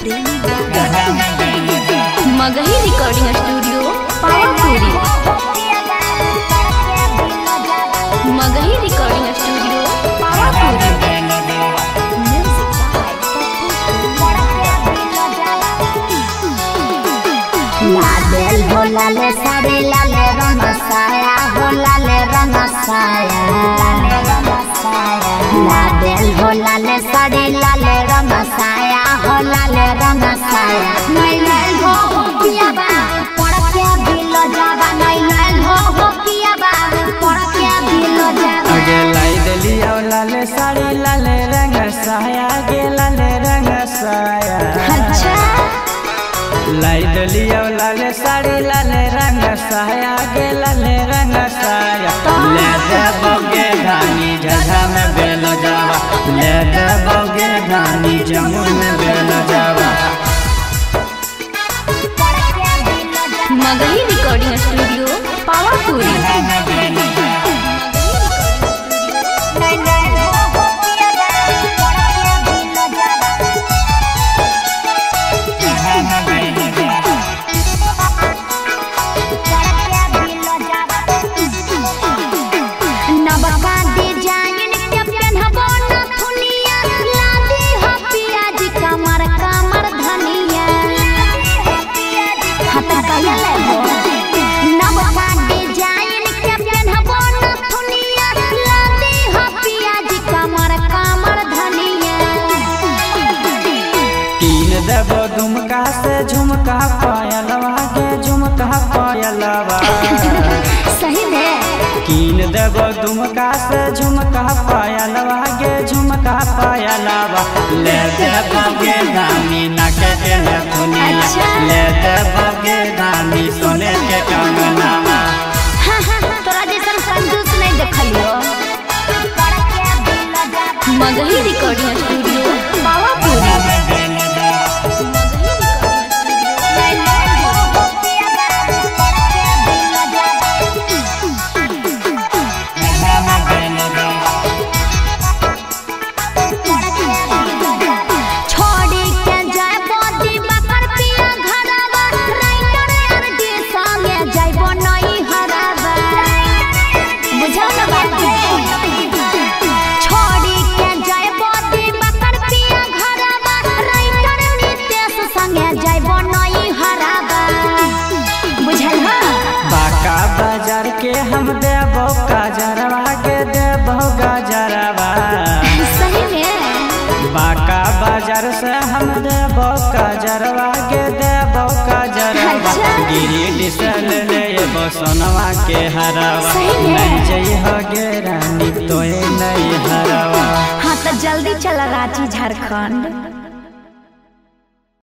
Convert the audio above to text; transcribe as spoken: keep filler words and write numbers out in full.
Magahi recording studio Pawapuri. Magahi recording studio Pawapuri. लाल हो लाल साड़ी लाल रंग साया हो लाल रंग साया लाल हो लाल साड़ी लाल रंग साया हो लाल रंग साया नहीं लाल हो हो पिया बा पड़ के दिलो जावा नहीं लाल हो हो पिया बा पड़ के दिलो जावा आगे लाई दलिया लाल साड़ी लाल रंग साया गे लाल रंग साया अच्छा लाई दलिया लाल साड़ी लाल रंग साया गे लाल रंग साया ले दे बगे धानी जगह में बेलो जावा ले दे बगे धानी जमुन में बेलो जावा। Magahi recording studio Pawapuri. देवो झुमका से झुमका पायलवा गे झुमका पायलवा सही में कीन देवो झुमका से झुमका पायलवा गे झुमका पायलवा ले देवो गे धानी नके देले दुनिया ले देवो गे धानी सोने के कंगनावा। हां हां तोरा जैसन कंजूस नहीं देखलियो। Magahi recording studio Pawapuri. के हम देवो गाजरवा के देवो गाजरवा सही में बाका बाजार से हम देवो गाजरवा के देवो गाजरवा गिरी डिसल ले सोनवा के हरवा नहीं जई हो गे रानी तोए नहीं हरवा। हाँ तो जल्दी चला रांची झारखंड।